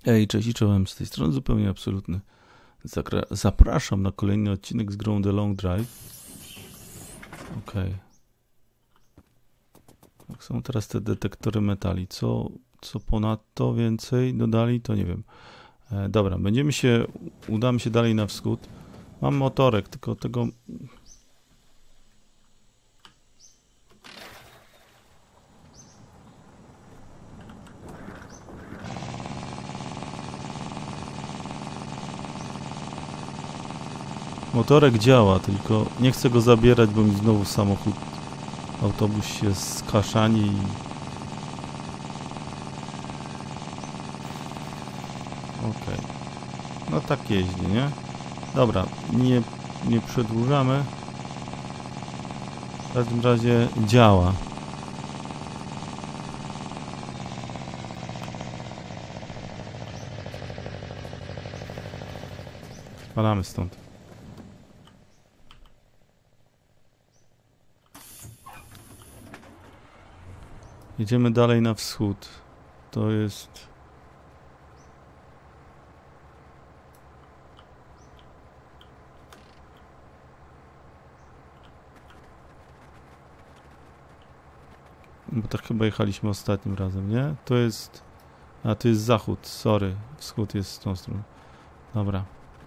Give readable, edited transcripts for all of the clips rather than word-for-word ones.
Ej, cześć i czołem, z tej strony zupełnie absolutny. Zapraszam na kolejny odcinek z grą The Long Drive. Okej. Jak są teraz te detektory metali? Co ponadto więcej dodali, to nie wiem. Dobra, udamy się dalej na wschód. Mam motorek, tylko tego... Motorek działa, tylko nie chcę go zabierać, bo mi znowu autobus się skaszani i... Okej. No tak jeździ, nie? Dobra, nie przedłużamy. W każdym razie działa. Spadamy stąd. Jedziemy dalej na wschód. To jest... Bo tak chyba jechaliśmy ostatnim razem, nie? To jest... A, to jest zachód, sorry. Wschód jest z tą stroną. Dobra.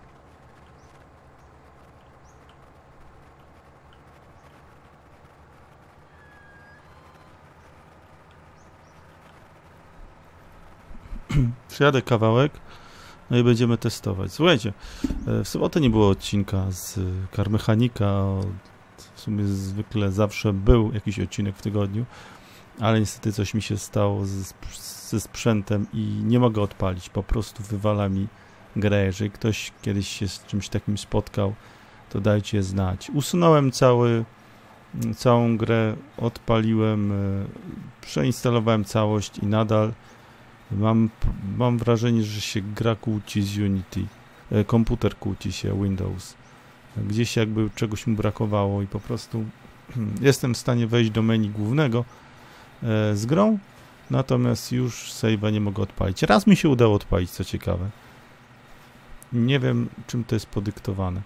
Przyjadę kawałek, no i będziemy testować. Słuchajcie, w sobotę nie było odcinka z Car Mechanika. W sumie zwykle zawsze był jakiś odcinek w tygodniu, ale niestety coś mi się stało ze sprzętem i nie mogę odpalić. Po prostu wywala mi grę. Jeżeli ktoś kiedyś się z czymś takim spotkał, to dajcie znać. Usunąłem całą grę, odpaliłem, przeinstalowałem całość i nadal mam wrażenie, że się gra kłóci z Unity. Komputer kłóci się, Windows. Gdzieś jakby czegoś mu brakowało i po prostu jestem w stanie wejść do menu głównego z grą, natomiast już save'a nie mogę odpalić. Raz mi się udało odpalić, co ciekawe. Nie wiem, czym to jest podyktowane.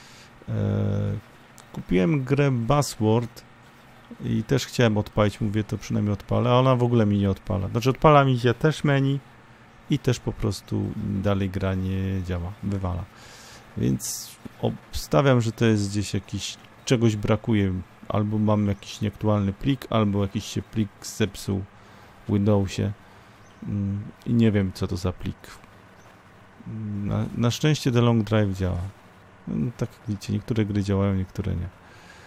Kupiłem grę Buzzword i też chciałem odpalić, mówię, to przynajmniej odpalę, a ona w ogóle mi nie odpala. Znaczy odpala mi się też menu i też po prostu dalej gra nie działa, wywala. Więc obstawiam, że to jest gdzieś czegoś brakuje. Albo mam jakiś nieaktualny plik, albo jakiś się plik zepsuł w Windowsie i nie wiem, co to za plik. Na szczęście The Long Drive działa. No, tak jak widzicie, niektóre gry działają, niektóre nie.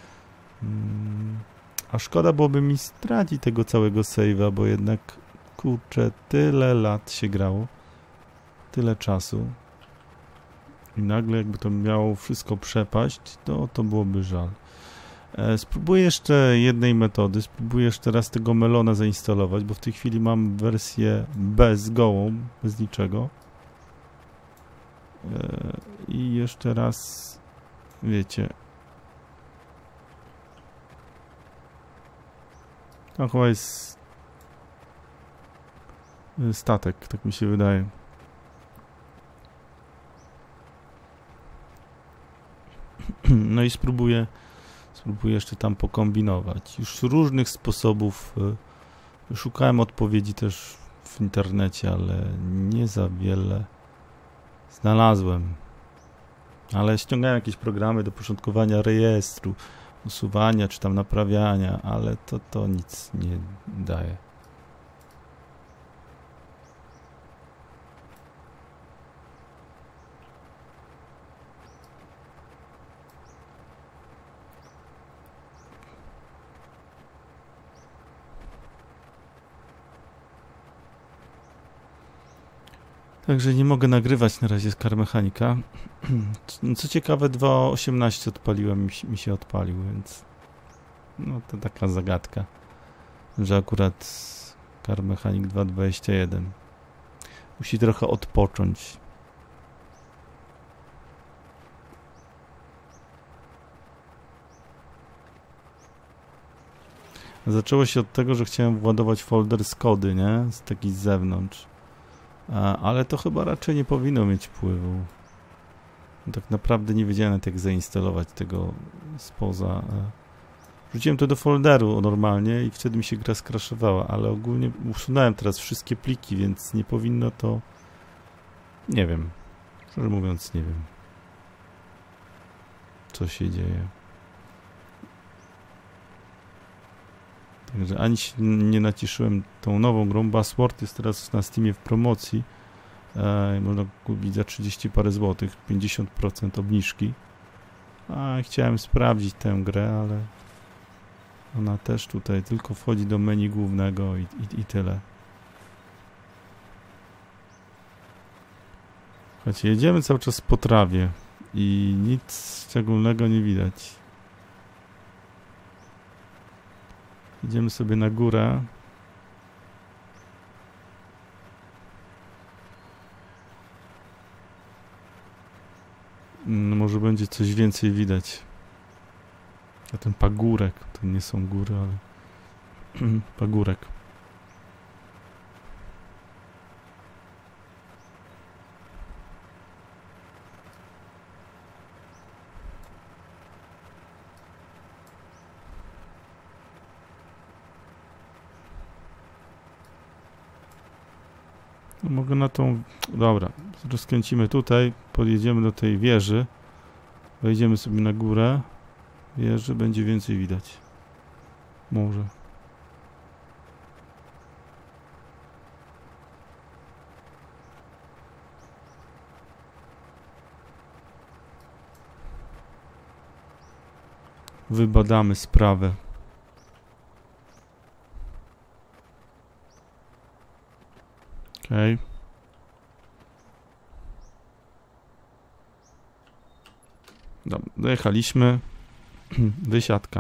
A szkoda byłoby mi stracić tego całego save'a, bo jednak, kurczę, tyle lat się grało, tyle czasu i nagle jakby to miało wszystko przepaść, to byłoby żal. Spróbuję jeszcze jednej metody, spróbuję jeszcze raz tego Melona zainstalować, bo w tej chwili mam wersję gołą, bez niczego. I jeszcze raz, wiecie, to chyba jest statek, tak mi się wydaje. No i spróbuję jeszcze tam pokombinować. Już różnych sposobów szukałem odpowiedzi też w internecie, ale nie za wiele znalazłem. Ale ściągałem jakieś programy do porządkowania rejestru, usuwania czy tam naprawiania, ale to nic nie daje. Także nie mogę nagrywać na razie z Car Mechanika. Co ciekawe, 2.18 odpaliłem, mi się odpalił, więc no to taka zagadka, że akurat Car Mechanic 2.21 musi trochę odpocząć. Zaczęło się od tego, że chciałem władować folder z kody, nie? Z taki z zewnątrz. Ale to chyba raczej nie powinno mieć wpływu. Tak naprawdę nie wiedziałem, jak zainstalować tego spoza. Wrzuciłem to do folderu normalnie i wtedy mi się gra skraszowała, ale ogólnie usunąłem teraz wszystkie pliki, więc nie powinno to... Nie wiem. Szczerze mówiąc, nie wiem, co się dzieje. Także ani się nie naciszyłem tą nową grą. Password jest teraz na Steamie w promocji. Można kupić za 30 parę złotych, 50% obniżki. Chciałem sprawdzić tę grę, ale ona też tutaj tylko wchodzi do menu głównego i tyle. Słuchajcie, jedziemy cały czas po trawie i nic szczególnego nie widać. Idziemy sobie na górę. Może będzie coś więcej widać. A ten pagórek, to nie są góry, ale pagórek. No mogę na tą... Dobra, rozkręcimy tutaj, podjedziemy do tej wieży, wejdziemy sobie na górę wieży, będzie więcej widać. Może. Wybadamy sprawę. Okej. Dobra, dojechaliśmy. Wysiadka.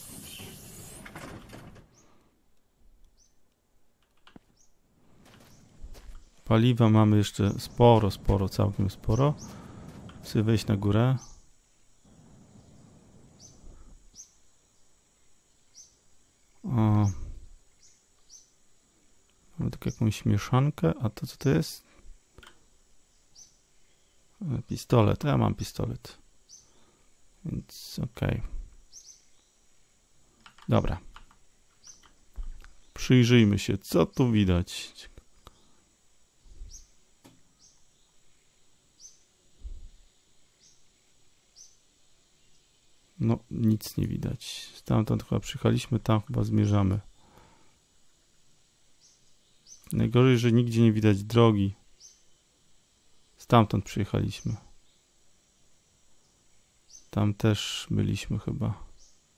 Paliwa mamy jeszcze sporo, całkiem sporo. Chcę wejść na górę. O. Mamy tak jakąś mieszankę, a to co to jest? Pistolet, ja mam pistolet. Więc okej. Dobra. Przyjrzyjmy się, co tu widać. No, nic nie widać. Stamtąd chyba przyjechaliśmy, tam chyba zmierzamy. Najgorzej, że nigdzie nie widać drogi. Stamtąd przyjechaliśmy. Tam też byliśmy chyba.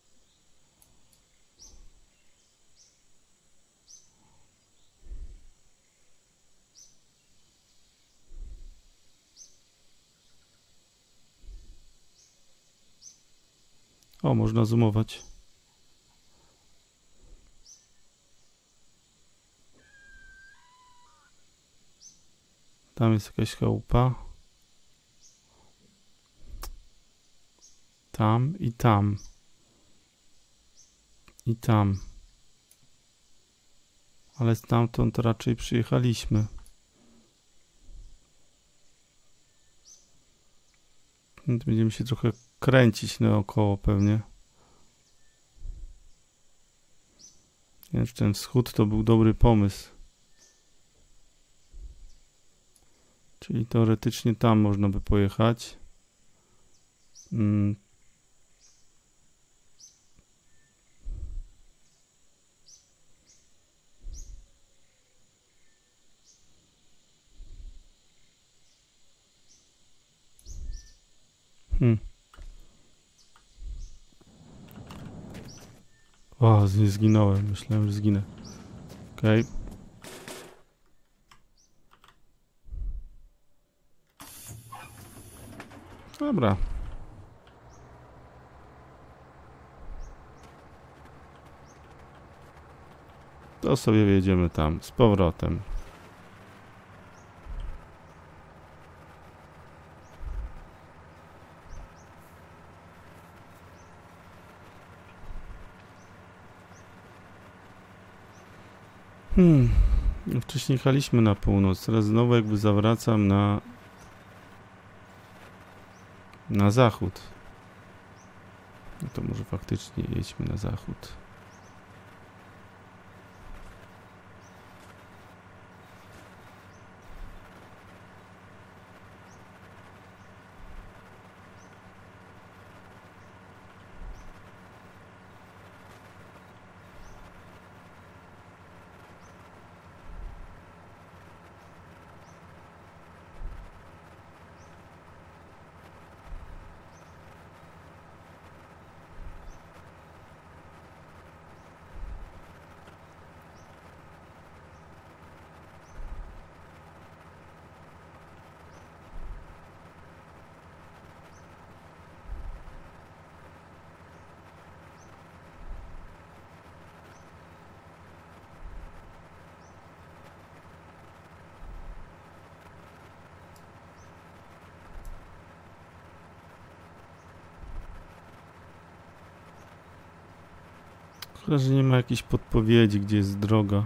O, można zoomować. Tam jest jakaś chałupa. Tam i tam. I tam. Ale stamtąd raczej przyjechaliśmy. Będziemy się trochę kręcić naokoło pewnie. Nie wiem, czy ten wschód to był dobry pomysł. Czyli teoretycznie tam można by pojechać. O, nie zginąłem. Myślałem, że zginę. Okej. Dobra. To sobie wjedziemy tam z powrotem. Wcześniej jechaliśmy na północ, teraz znowu jakby zawracam na zachód. No to może faktycznie jedźmy na zachód. Szkoda, że nie ma jakiejś podpowiedzi, gdzie jest droga.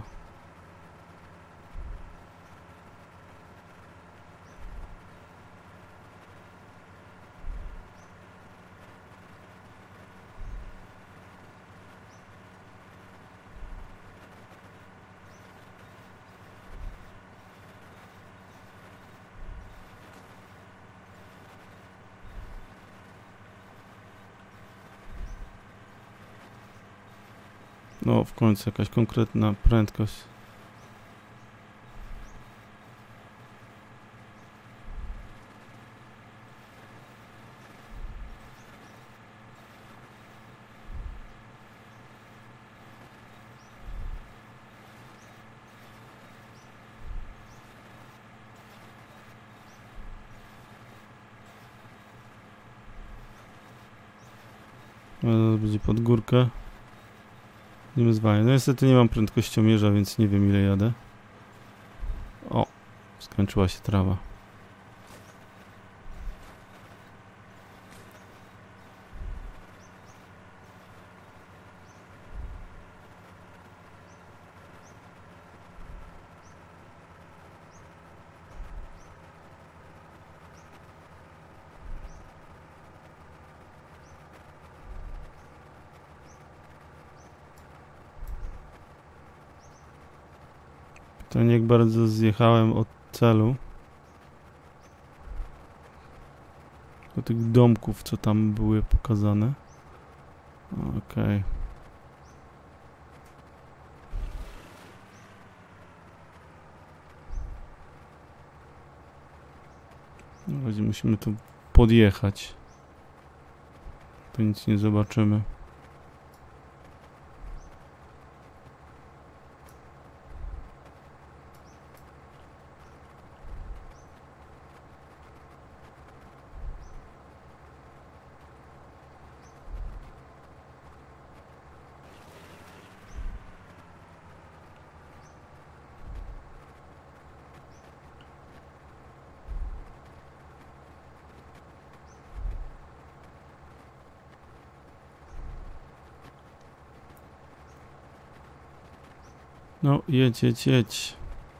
No, w końcu jakaś konkretna prędkość. No, będzie pod górkę. Nie zwalnia. No niestety nie mam prędkościomierza, więc nie wiem ile jadę. O, skończyła się trawa. Pytanie, jak bardzo zjechałem od celu. Do tych domków, co tam były pokazane. Okej. Na razie musimy tu podjechać. To nic nie zobaczymy. No, jedź.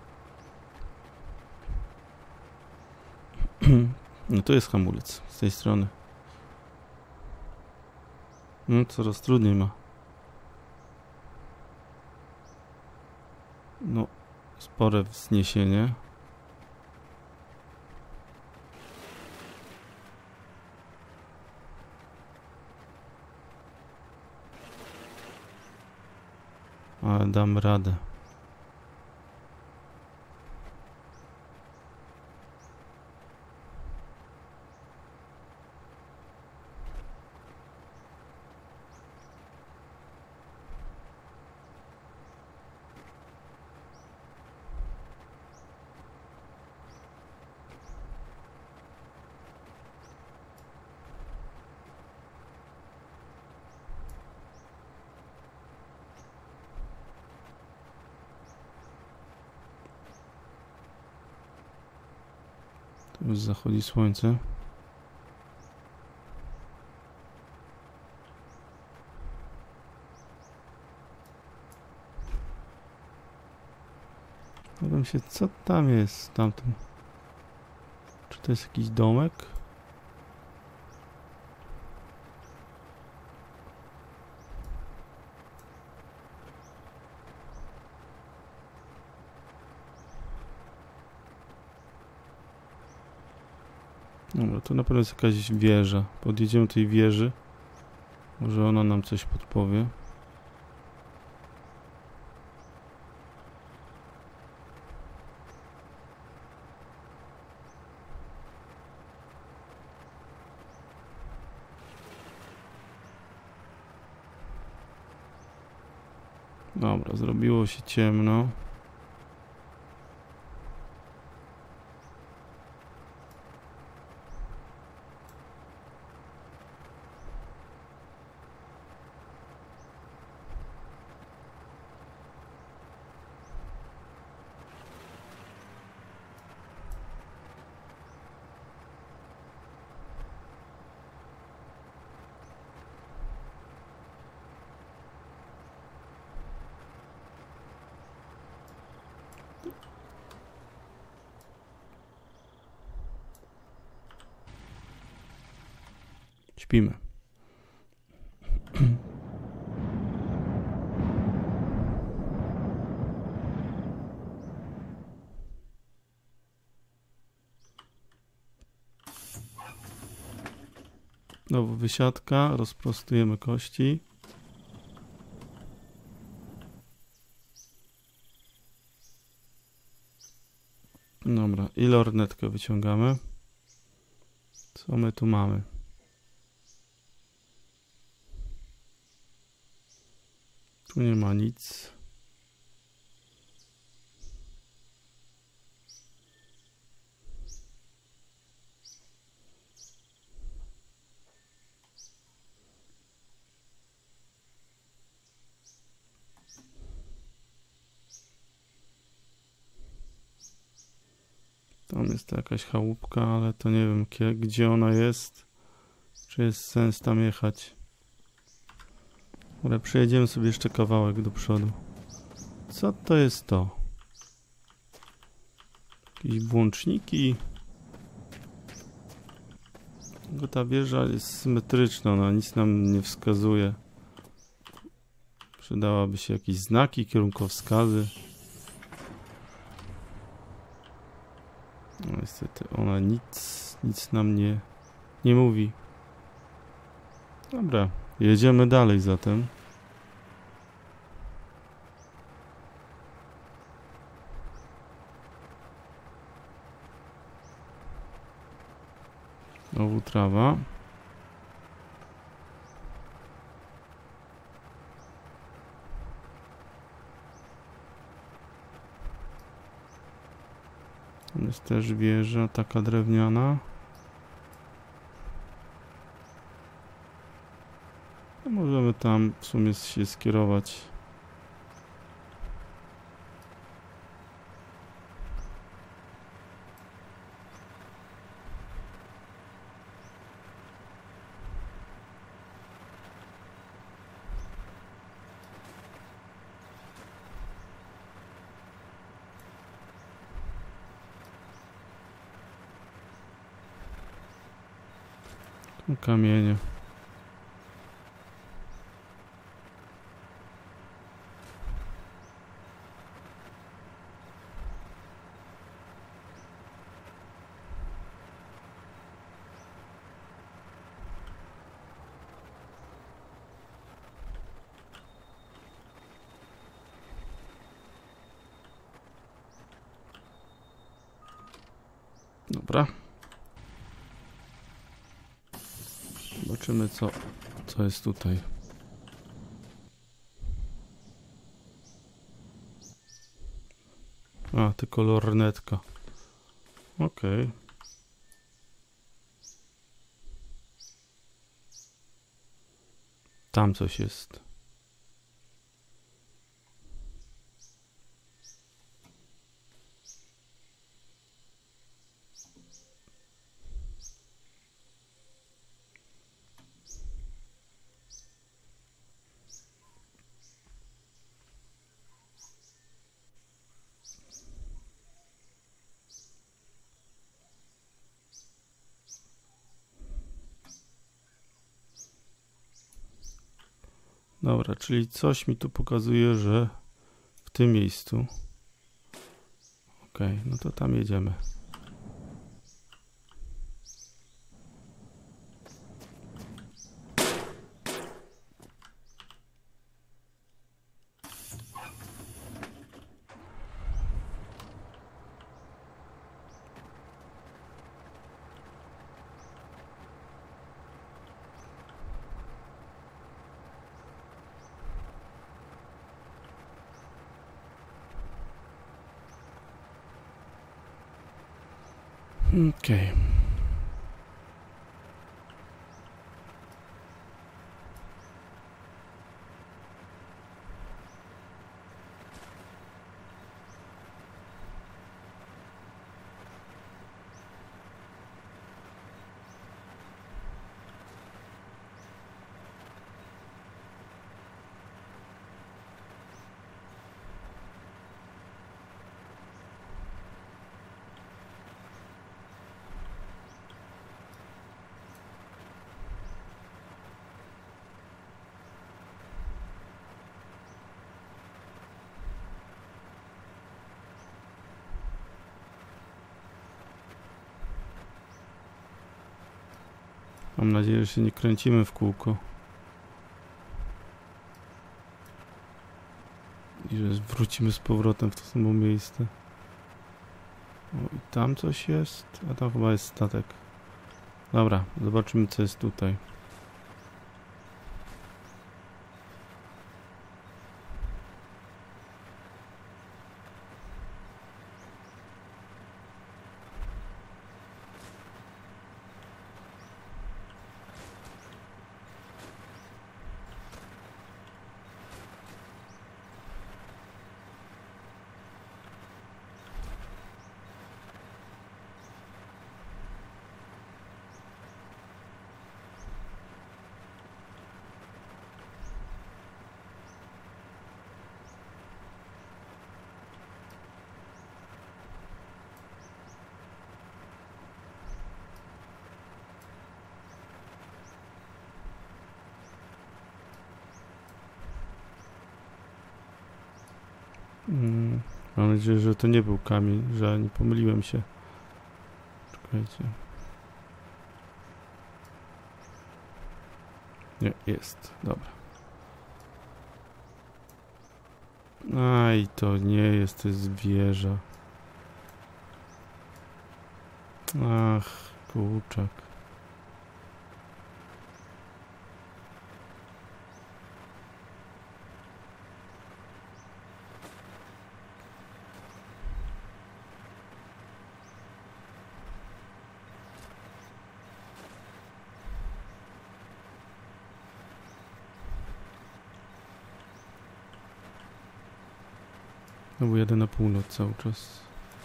No to jest hamulec z tej strony. No, coraz trudniej ma. No, spore wzniesienie. Ale dam radę. Tu już zachodzi słońce. Zastanawiam się, co tam jest tamtym. Czy to jest jakiś domek? Dobra, to na pewno jest jakaś wieża. Podjedziemy do tej wieży. Może ona nam coś podpowie. Dobra, zrobiło się ciemno. Śpimy. Znowu wysiadka, rozprostujemy kości. Dobra, i lornetkę wyciągamy. Co my tu mamy? Tu nie ma nic. Tam jest jakaś chałupka, ale to nie wiem gdzie ona jest. Czy jest sens tam jechać. Ale przejedziemy sobie jeszcze kawałek do przodu. Co to jest to? Jakieś włączniki. Bo ta wieża jest symetryczna, ona nic nam nie wskazuje. Przydałaby się jakieś znaki, kierunkowskazy. No niestety ona nic nam nie mówi. Dobra, jedziemy dalej zatem. Znowu trawa. Tam jest też wieża taka drewniana. No możemy tam w sumie się skierować. Kamienie. Dobra. Zobaczymy co jest tutaj. A, tylko lornetka. Okej. Tam coś jest. Dobra, czyli coś mi tu pokazuje, że w tym miejscu. Okej, no to tam jedziemy. Okej. Mam nadzieję, że się nie kręcimy w kółko. I że wrócimy z powrotem w to samo miejsce. O, i tam coś jest. A tam chyba jest statek. Dobra, zobaczymy co jest tutaj. Mam nadzieję, że to nie był kamień, że nie pomyliłem się. Czekajcie. Nie, jest. Dobra. Aj, to nie jest, to jest wieża. Ach, kurczak. No bo jadę na północ cały czas.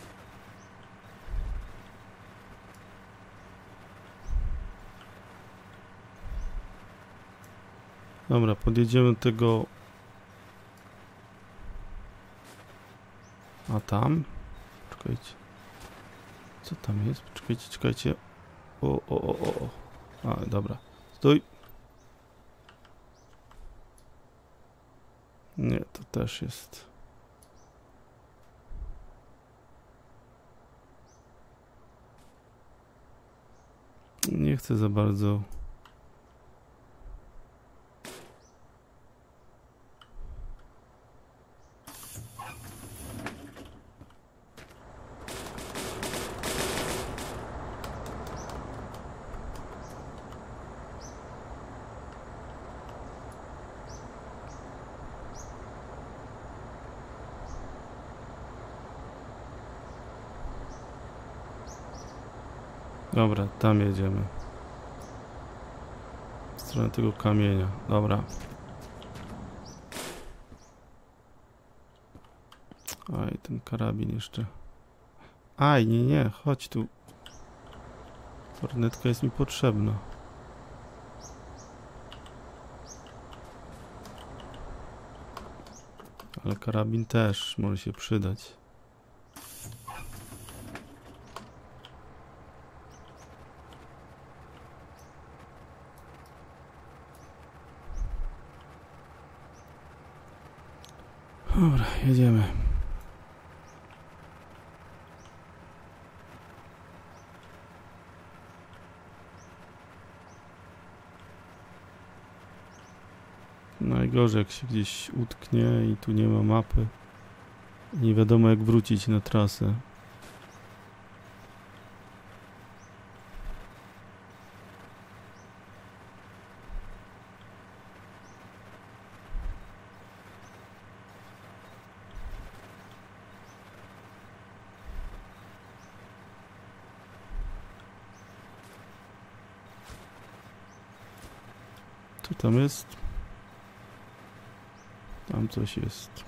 Dobra, podjedziemy do tego... A tam? Czekajcie. Co tam jest? Czekajcie, czekajcie. O. A, dobra. Stój. Nie, to też jest... Nie chcę za bardzo. Dobra, tam jedziemy. W stronę tego kamienia. Dobra. Aj, ten karabin jeszcze. Aj, nie, chodź tu. Lornetka jest mi potrzebna. Ale karabin też może się przydać. Dobra, jedziemy. Najgorzej, jak się gdzieś utknie i tu nie ma mapy. Nie wiadomo, jak wrócić na trasę. Co tam jest? Tam coś jest.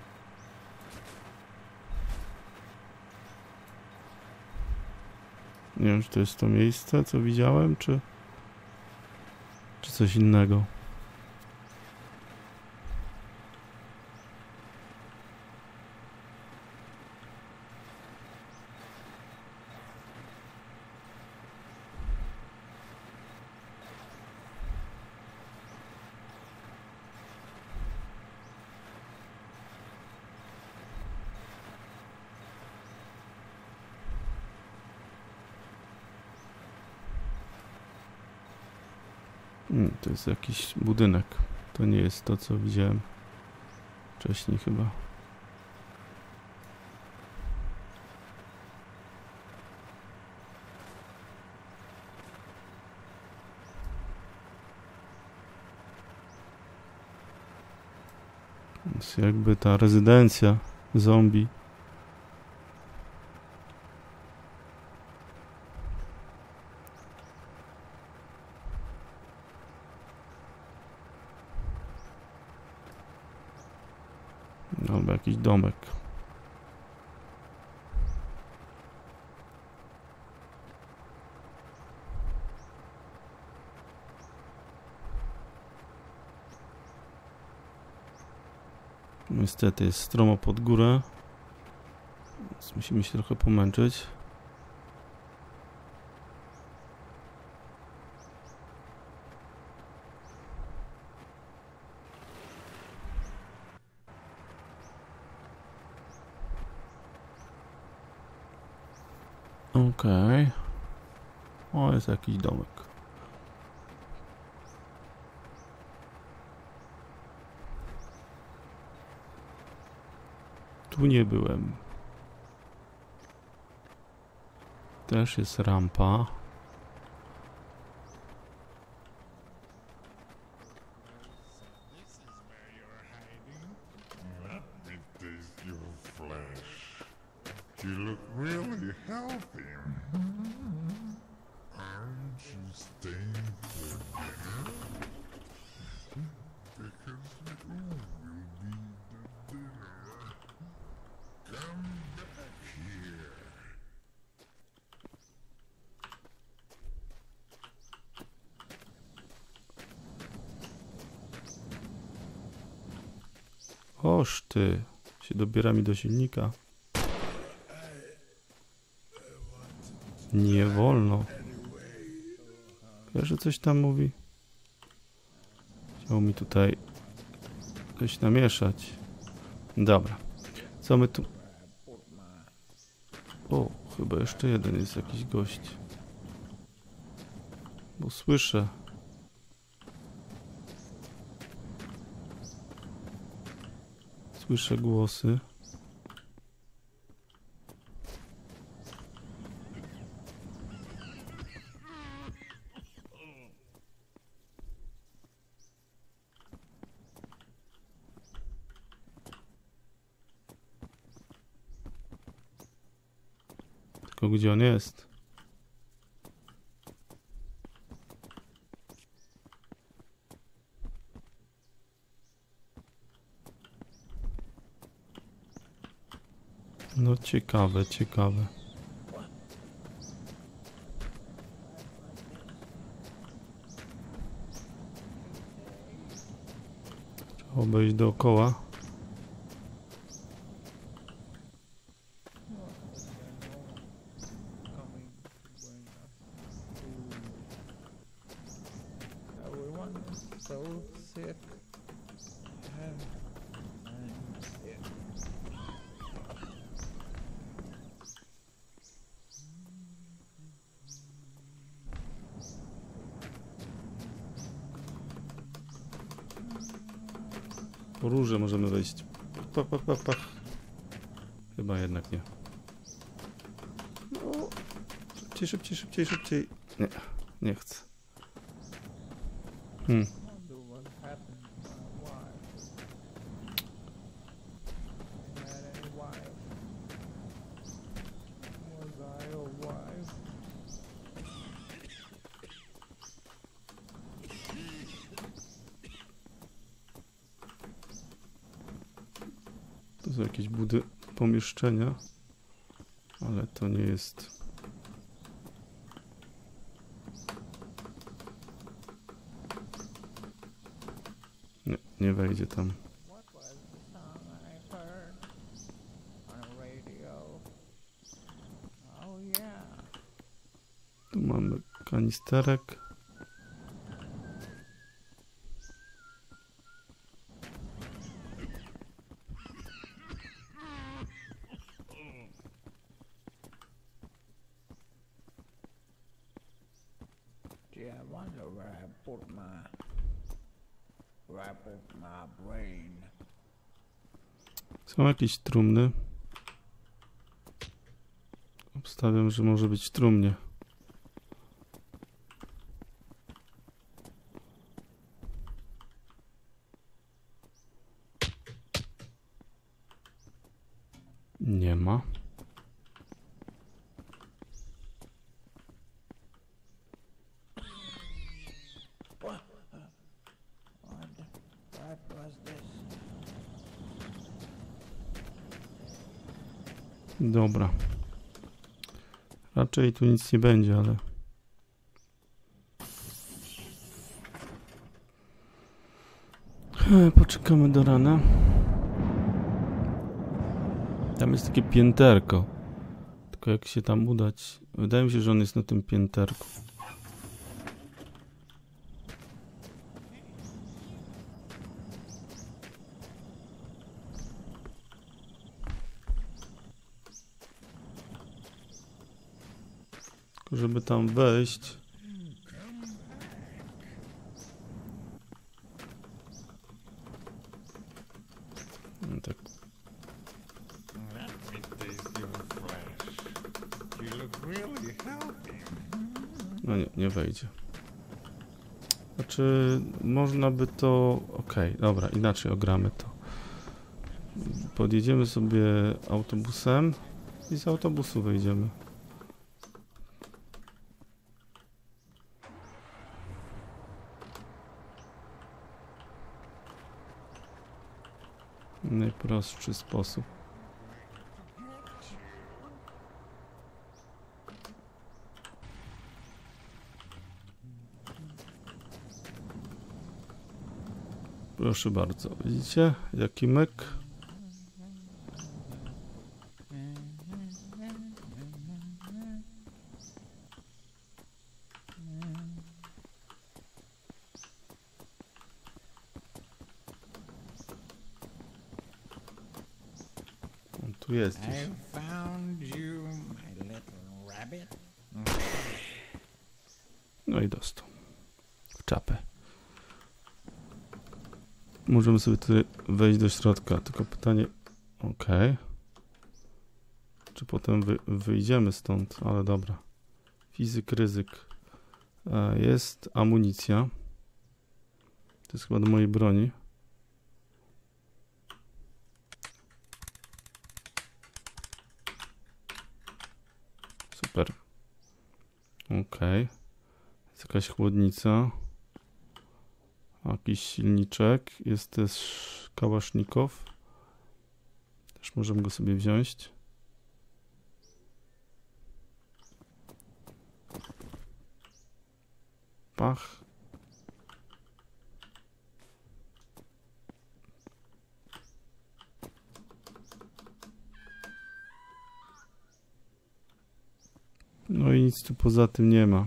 Nie wiem, czy to jest to miejsce, co widziałem, czy coś innego. To jest jakiś budynek. To nie jest to, co widziałem wcześniej chyba. To jest jakby ta rezydencja zombie. Albo jakiś domek. Niestety jest stromo pod górę, więc musimy się trochę pomęczyć. Okej. O, jest jakiś domek. Tu nie byłem. Też jest rampa. You look really healthy. Aren't you staying for dinner? Because you will be the dinner. Come back here. Oż ty, się dobiera mi do silnika. Nie wolno. Wiesz, że coś tam mówi? Chciał mi tutaj coś namieszać. Dobra. Co my tu... O, chyba jeszcze jeden jest jakiś gość. Bo słyszę. Słyszę głosy. Tylko gdzie on jest? No ciekawe, ciekawe. Trzeba obejść dookoła. So sick. Po rurze możemy wejść. Pach, pach, pach, pach. Chyba jednak nie. No. Szybciej, szybciej, szybciej, szybciej. Nie, nie chcę. To są jakieś pomieszczenia, ale to nie jest. Nie, nie wejdzie tam. Tu mamy kanisterek. Yeah, I wonder where I put my brain. Są jakieś trumny. Obstawiam, że może być w trumnie. Nie ma. What was this? Dobra. Raczej tu nic nie będzie, ale... Poczekamy do rana. Tam jest takie pięterko. Tylko jak się tam udać? Wydaje mi się, że on jest na tym pięterku. Tylko żeby tam wejść... No tak. Let me taste your flesh. You look really healthy. No nie wejdzie. Znaczy, można by to... Okej, dobra, inaczej ogramy to. Podjedziemy sobie autobusem i z autobusu wejdziemy. Najprostszy sposób. Proszę bardzo, widzicie jaki myk? On tu jest gdzieś. I found you, my little rabbit. No i dostał. W czapę. Możemy sobie tutaj wejść do środka, tylko pytanie... Okej. Czy potem wyjdziemy stąd? Ale dobra. Fizyk, ryzyk. Jest amunicja. To jest chyba do mojej broni. Super. Okej. Jest jakaś chłodnica. Jakiś silniczek. Jest też kałasznikow. Też możemy go sobie wziąć. Pach. No i nic tu poza tym nie ma.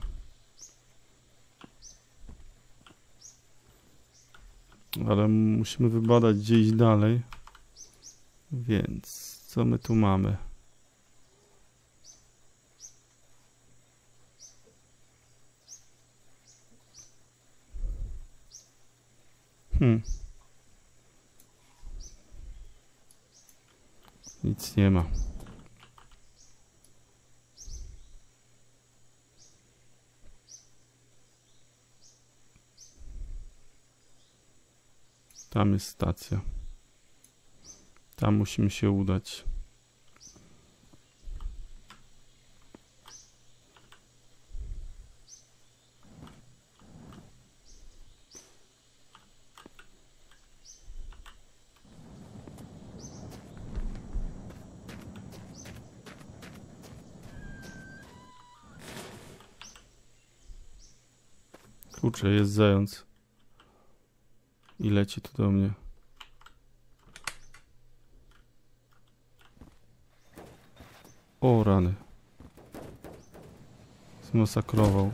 Ale musimy wybadać gdzie iść dalej. Więc co my tu mamy? Nic nie ma. Tam jest stacja. Tam musimy się udać. Kurczę, jest zając. I leci tu do mnie. O rany. Zmasakrował.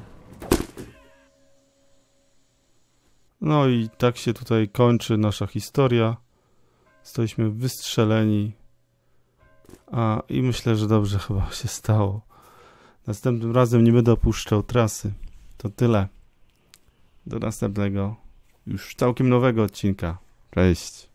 No i tak się tutaj kończy nasza historia. Jesteśmy wystrzeleni. I myślę, że dobrze chyba się stało. Następnym razem nie będę opuszczał trasy. To tyle. Do następnego, już całkiem nowego odcinka. Cześć.